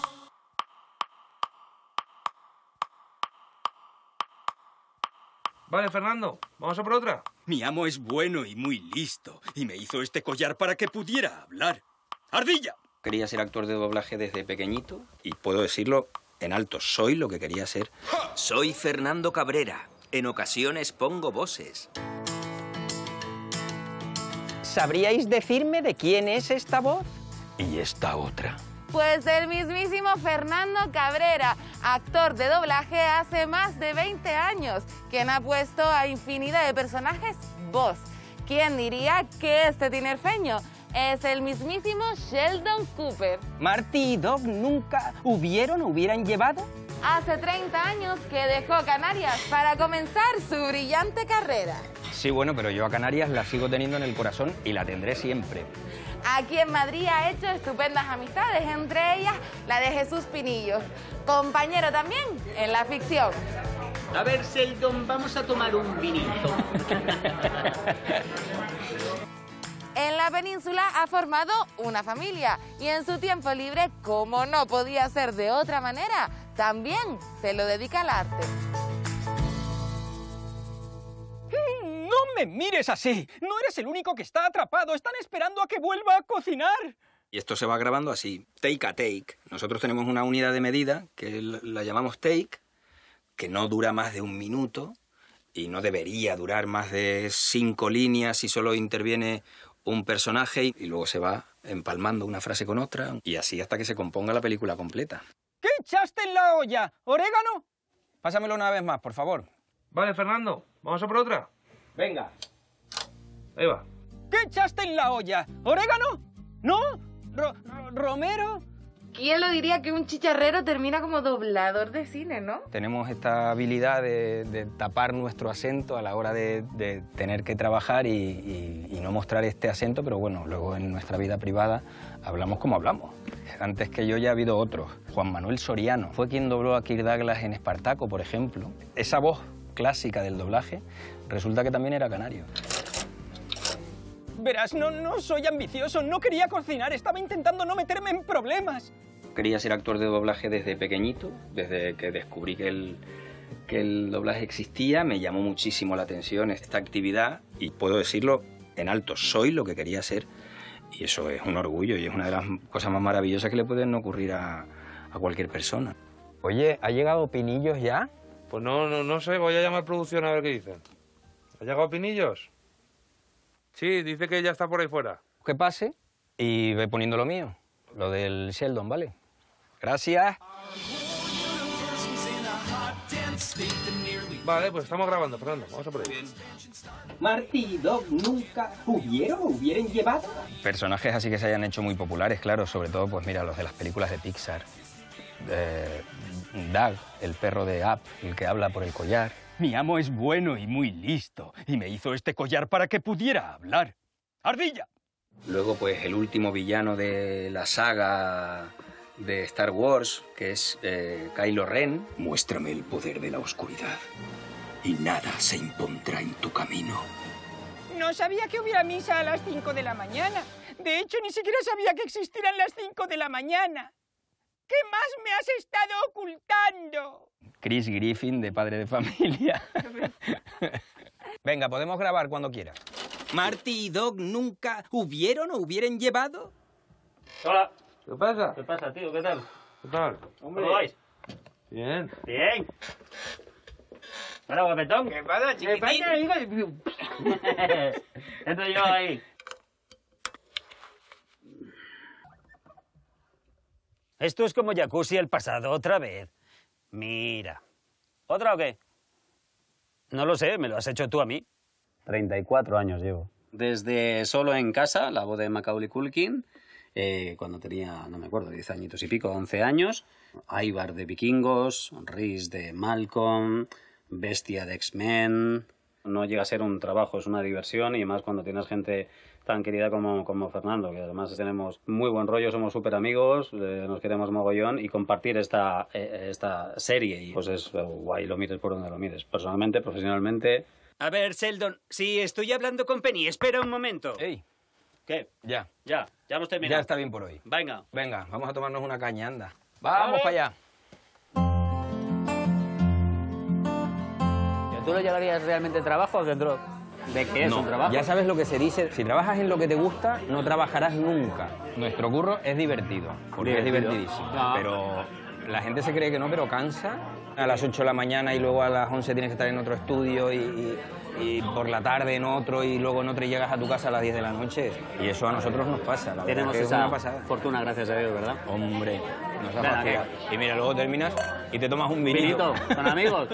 Vale, Fernando, ¿vamos a por otra? Mi amo es bueno y muy listo, y me hizo este collar para que pudiera hablar. ¡Ardilla! Quería ser actor de doblaje desde pequeñito, y puedo decirlo en alto, soy lo que quería ser. Soy Fernando Cabrera. En ocasiones pongo voces. ¿Sabríais decirme de quién es esta voz? Y esta otra. Pues el mismísimo Fernando Cabrera, actor de doblaje hace más de veinte años, quien ha puesto a infinidad de personajes voz. ¿Quién diría que este tinerfeño es el mismísimo Sheldon Cooper? ¿Marty y Doc nunca hubieron, hubieran llevado? Hace treinta años que dejó Canarias para comenzar su brillante carrera. Sí, bueno, pero yo a Canarias la sigo teniendo en el corazón y la tendré siempre. Aquí en Madrid ha hecho estupendas amistades, entre ellas la de Jesús Pinillos, compañero también en la ficción. A ver, Sheldon, vamos a tomar un vinito. En la península ha formado una familia y en su tiempo libre, como no podía ser de otra manera, también se lo dedica al arte. ¡No me mires así! No eres el único que está atrapado. Están esperando a que vuelva a cocinar. Y esto se va grabando así, take a take. Nosotros tenemos una unidad de medida que la llamamos take, que no dura más de un minuto y no debería durar más de cinco líneas si solo interviene un personaje y luego se va empalmando una frase con otra y así hasta que se componga la película completa. ¿Qué echaste en la olla? ¿Orégano? Pásamelo una vez más, por favor. Vale, Fernando, ¿vamos a por otra? Venga. Ahí va. ¿Qué echaste en la olla? ¿Orégano? ¿No? Ro- ro- ¿Romero? ¿Quién lo diría que un chicharrero termina como doblador de cine, no? Tenemos esta habilidad de, de tapar nuestro acento a la hora de, de tener que trabajar y, y, y no mostrar este acento, pero bueno, luego en nuestra vida privada hablamos como hablamos. Antes que yo ya ha habido otros. Juan Manuel Soriano fue quien dobló a Kirk Douglas en Espartaco, por ejemplo. Esa voz clásica del doblaje resulta que también era canario. Verás, no, no soy ambicioso, no quería cocinar, estaba intentando no meterme en problemas. Quería ser actor de doblaje desde pequeñito, desde que descubrí que el, que el doblaje existía. Me llamó muchísimo la atención esta actividad y puedo decirlo en alto, soy lo que quería ser. Y eso es un orgullo y es una de las cosas más maravillosas que le pueden ocurrir a, a cualquier persona. Oye, ¿ha llegado Pinillos ya? Pues no, no, no sé, voy a llamar a producción a ver qué dicen. ¿Ha llegado Pinillos? Sí, dice que ya está por ahí fuera. Que pase y ve poniendo lo mío, lo del Sheldon, ¿vale? Gracias. Vale, pues estamos grabando, Fernando. Vamos a por ahí. Marty y Doc nunca hubieron o hubieran llevado. Personajes así que se hayan hecho muy populares, claro, sobre todo, pues mira, los de las películas de Pixar. Eh, Doug, el perro de Up, el que habla por el collar. Mi amo es bueno y muy listo, y me hizo este collar para que pudiera hablar. ¡Ardilla! Luego, pues, el último villano de la saga de Star Wars, que es eh, Kylo Ren. Muéstrame el poder de la oscuridad y nada se impondrá en tu camino. No sabía que hubiera misa a las cinco de la mañana. De hecho, ni siquiera sabía que existieran las cinco de la mañana. ¿Qué más me has estado ocultando? Chris Griffin, de Padre de Familia. Venga, podemos grabar cuando quieras. ¿Marty y Doc nunca hubieron o hubieran llevado? Hola. ¿Qué pasa? ¿Qué pasa, tío? ¿Qué tal? ¿Qué tal? ¿Cómo vais? Bien. Bien. Hola, guapetón. ¿Qué pasa, chiquitín? ¿Qué pasa, hijo? Estoy yo ahí. Esto es como Jacuzzi el pasado, otra vez. Mira. ¿Otra o qué? No lo sé, me lo has hecho tú a mí. treinta y cuatro años llevo. Desde Solo en casa, la voz de Macaulay Culkin, eh, cuando tenía, no me acuerdo, diez añitos y pico, once años. Ivar de Vikingos, Rhys de Malcolm, Bestia de X-Men. No llega a ser un trabajo, es una diversión y más cuando tienes gente tan querida como, como Fernando, que además tenemos muy buen rollo, somos súper amigos, eh, nos queremos mogollón y compartir esta, eh, esta serie, y pues es guay, lo mires por donde lo mires, personalmente, profesionalmente. A ver, Sheldon, si estoy hablando con Penny, espera un momento. Ey. ¿Qué? Ya. Ya, ya hemos terminado. Ya está bien por hoy. Venga. Venga, vamos a tomarnos una caña, anda. Vamos para allá. ¿Tú lo llamarías realmente trabajo o dentro de qué es No, un trabajo? ya sabes lo que se dice. Si trabajas en lo que te gusta, no trabajarás nunca. Nuestro curro es divertido, porque Divertido. es divertidísimo. Ah. Pero la gente se cree que no, pero cansa. A las ocho de la mañana y luego a las once tienes que estar en otro estudio y, y, y por la tarde en otro y luego en otro y llegas a tu casa a las diez de la noche. Y eso a nosotros nos pasa, la verdad Tenemos que es esa una pasada. fortuna, gracias a Dios, ¿verdad? Hombre, nos ha Venga, fastidiado. Y mira, luego terminas y te tomas un vinito. Vinito, con amigos.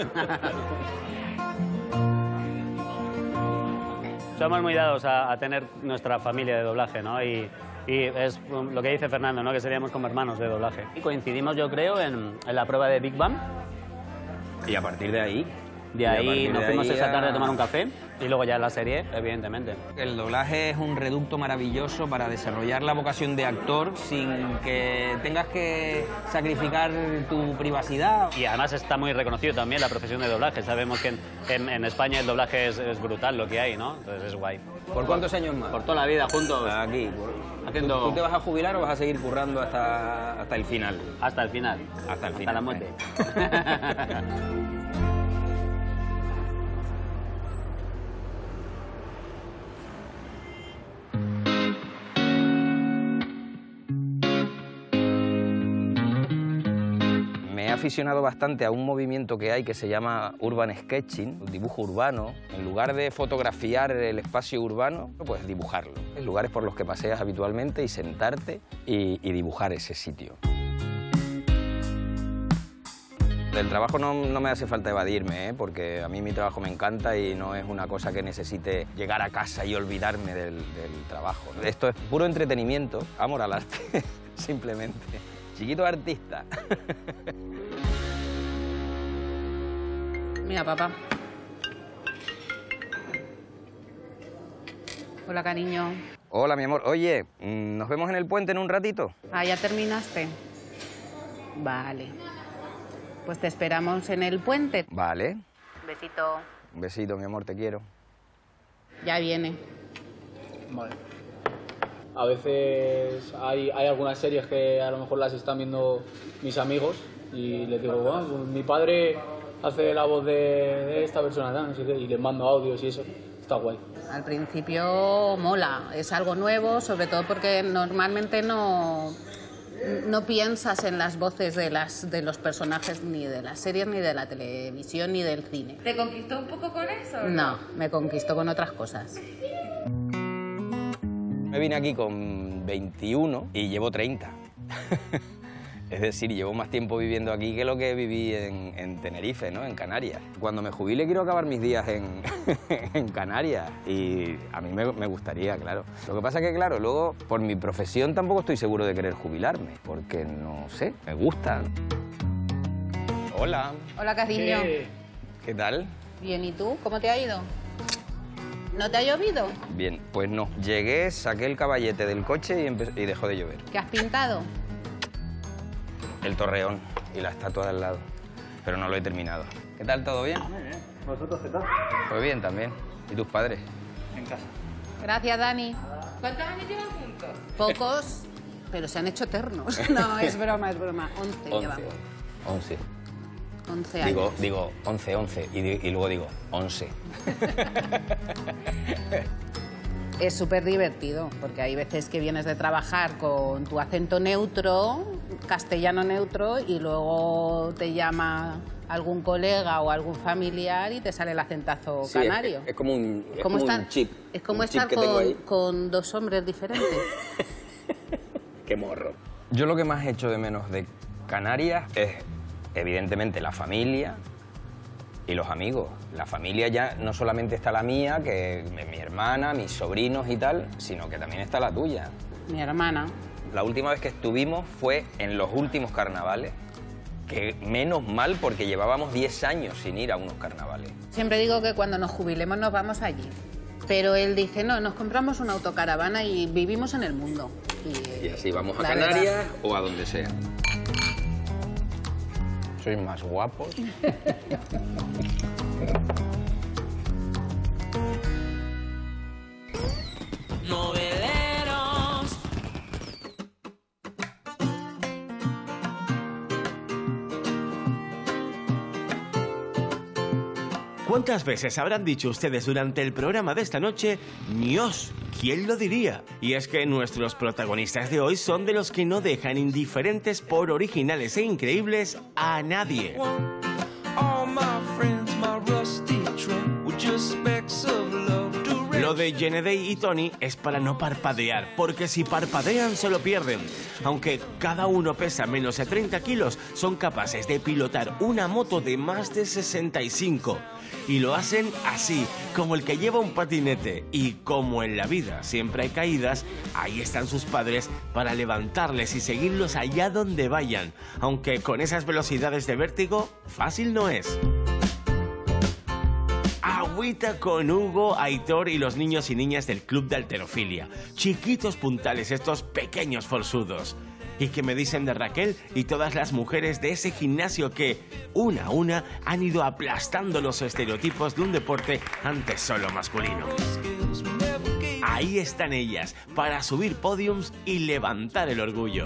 Somos muy dados a, a tener nuestra familia de doblaje, ¿no? Y, y es lo que dice Fernando, ¿no? Que seríamos como hermanos de doblaje. Y coincidimos, yo creo, en, en la prueba de Big Bang. Y a partir de ahí... De y a ahí partir nos de fuimos ahí esa a- tarde a tomar un café y luego ya en la serie, evidentemente. El doblaje es un reducto maravilloso para desarrollar la vocación de actor sin que tengas que sacrificar tu privacidad. Y además está muy reconocido también la profesión de doblaje. Sabemos que en, en- en España el doblaje es, es brutal lo que hay, ¿no? Entonces es guay. ¿Por cuántos años más? Por toda la vida, juntos. Aquí. por- Haciendo- ¿Tú, tú te vas a jubilar o vas a seguir currando hasta, hasta el final? Hasta el final. Hasta el Hasta final. la muerte. Me he aficionado bastante a un movimiento que hay que se llama Urban Sketching, dibujo urbano. En lugar de fotografiar el espacio urbano, pues dibujarlo. En lugares por los que paseas habitualmente y sentarte y, y dibujar ese sitio. Del trabajo no, no me hace falta evadirme, ¿eh? Porque a mí mi trabajo me encanta y no es una cosa que necesite llegar a casa y olvidarme del, del trabajo. Esto es puro entretenimiento, amor al arte, simplemente. Chiquito artista. Mira, papá. Hola, cariño. Hola, mi amor. Oye, ¿nos vemos en el puente en un ratito? Ah, ¿ya terminaste? Vale. Pues te esperamos en el puente. Vale. Besito. Un besito, mi amor, te quiero. Ya viene. Vale. A veces hay, hay algunas series que a lo mejor las están viendo mis amigos y les digo, bueno, pues mi padre hace la voz de, de esta persona, no sé qué, y les mando audios y eso. Está guay. Al principio mola, es algo nuevo, sobre todo porque normalmente no... No piensas en las voces de, las, de los personajes ni de las series, ni de la televisión, ni del cine. ¿Te conquistó un poco con eso? No, me conquistó con otras cosas. Me vine aquí con veintiuno y llevo treinta. Es decir, llevo más tiempo viviendo aquí que lo que viví en, en Tenerife, ¿no? En Canarias. Cuando me jubile quiero acabar mis días en, en Canarias y a mí me, me gustaría, claro. Lo que pasa es que, claro, luego por mi profesión tampoco estoy seguro de querer jubilarme, porque no sé, me gusta. Hola. Hola, cariño. ¿Qué, ¿Qué tal? Bien, ¿y tú? ¿Cómo te ha ido? ¿No te ha llovido? Bien, pues no. Llegué, saqué el caballete del coche y, empe- y dejó de llover. ¿Qué has pintado? El torreón y la estatua de al lado, pero no lo he terminado. ¿Qué tal, todo bien? Muy bien. ¿Vosotros qué tal? Pues bien también. ¿Y tus padres? En casa. Gracias, Dani. ¿Cuántos años llevan juntos? Pocos, pero se han hecho eternos. No, es broma, es broma. Once, Once. llevamos. Once. Once años. Digo, digo, once, once, y, di- y luego digo, once. Es súper divertido, porque hay veces que vienes de trabajar con tu acento neutro, castellano neutro, y luego te llama algún colega o algún familiar y te sale el acentazo Sí, es- canario. Es, como un, es ¿Cómo como estar- un chip. Es como un chip estar que tengo con, ahí. con dos hombres diferentes. ¡Qué morro! Yo lo que más echo de menos de Canarias es, evidentemente, la familia y los amigos. La familia ya no solamente está la mía, que es mi hermana, mis sobrinos y tal, sino que también está la tuya. Mi hermana. La última vez que estuvimos fue en los últimos carnavales, que menos mal porque llevábamos diez años sin ir a unos carnavales. Siempre digo que cuando nos jubilemos nos vamos allí. Pero él dice, no, nos compramos una autocaravana y vivimos en el mundo. Y, Y así vamos a la Canarias verdad. o a donde sea. Sois más guapos. Noveleros. ¿Cuántas veces habrán dicho ustedes durante el programa de esta noche, Dios, ¿quién lo diría? Y es que nuestros protagonistas de hoy son de los que no dejan indiferentes por originales e increíbles a nadie. All my friends, my rusty truck were just specks of love to Lo de Jenedey y Tony es para no parpadear, porque si parpadean se lo pierden. Aunque cada uno pesa menos de treinta kilos, son capaces de pilotar una moto de más de sesenta y cinco. Y lo hacen así, como el que lleva un patinete. Y como en la vida siempre hay caídas, ahí están sus padres para levantarles y seguirlos allá donde vayan. Aunque con esas velocidades de vértigo, fácil no es. Agüita con Hugo, Aitor y los niños y niñas del Club de Halterofilia. Chiquitos puntales estos pequeños forzudos. ¿Y qué me dicen de Raquel y todas las mujeres de ese gimnasio que, una a una, han ido aplastando los estereotipos de un deporte antes solo masculino? Ahí están ellas, para subir podiums y levantar el orgullo.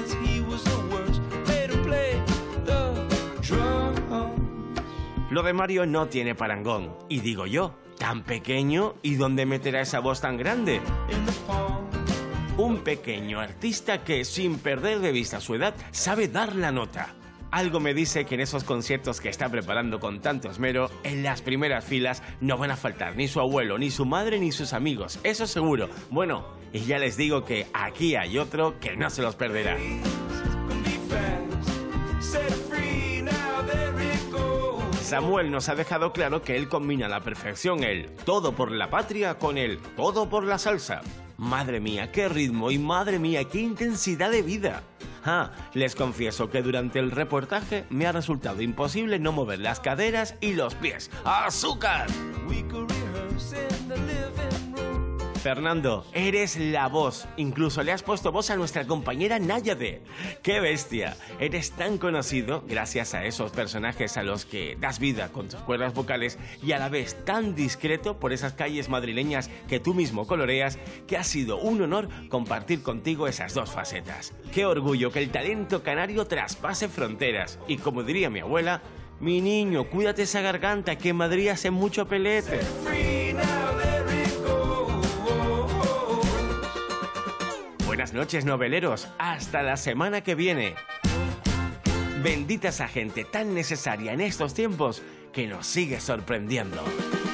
Lo de Mario no tiene parangón, y digo yo, tan pequeño y dónde meterá esa voz tan grande. Un pequeño artista que, sin perder de vista su edad, sabe dar la nota. Algo me dice que en esos conciertos que está preparando con tanto esmero, en las primeras filas no van a faltar ni su abuelo, ni su madre, ni sus amigos, eso seguro. Bueno, y ya les digo que aquí hay otro que no se los perderá. set free. Now there Samuel nos ha dejado claro que él combina a la perfección el todo por la patria con el todo por la salsa. Madre mía, qué ritmo y madre mía, qué intensidad de vida. Ah, les confieso que durante el reportaje me ha resultado imposible no mover las caderas y los pies. ¡Azúcar! Fernando, eres la voz. Incluso le has puesto voz a nuestra compañera Náyade. ¡Qué bestia! Eres tan conocido gracias a esos personajes a los que das vida con tus cuerdas vocales y a la vez tan discreto por esas calles madrileñas que tú mismo coloreas, que ha sido un honor compartir contigo esas dos facetas. ¡Qué orgullo que el talento canario traspase fronteras! Y como diría mi abuela, mi niño, cuídate esa garganta que en Madrid hace mucho pelete. Buenas noches, noveleros. Hasta la semana que viene. Bendita esa gente tan necesaria en estos tiempos que nos sigue sorprendiendo.